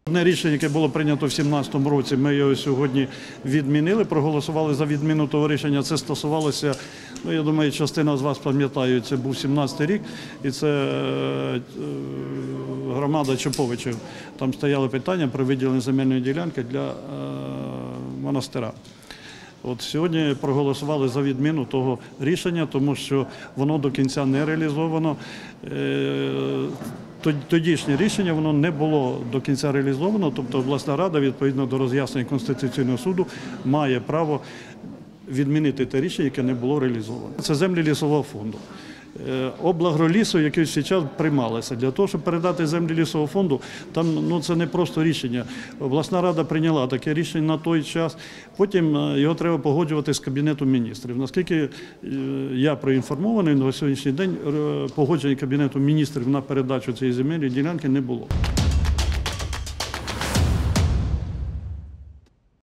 Одне рішення, яке було прийнято в 2017 році, ми його сьогодні відмінили, проголосували за відміну того рішення. Це стосувалося, я думаю, частина з вас пам'ятає, це був 2017 рік, і це громада Чоповичів. Там стояли питання про виділення земельної ділянки для монастира. От сьогодні проголосували за відміну того рішення, тому що воно до кінця не реалізовано. Тодішнє рішення воно не було до кінця реалізовано, тобто обласна рада, відповідно до роз'яснень Конституційного суду, має право відмінити те рішення, яке не було реалізовано. Це землі лісового фонду. Облагролісу, який в цей час приймалося. Для того, щоб передати землі лісового фонду, там це не просто рішення. Обласна рада прийняла таке рішення на той час, потім його треба погоджувати з Кабінетом міністрів. Наскільки я проінформований, на сьогоднішній день погодження Кабінету міністрів на передачу цієї земельної ділянки не було.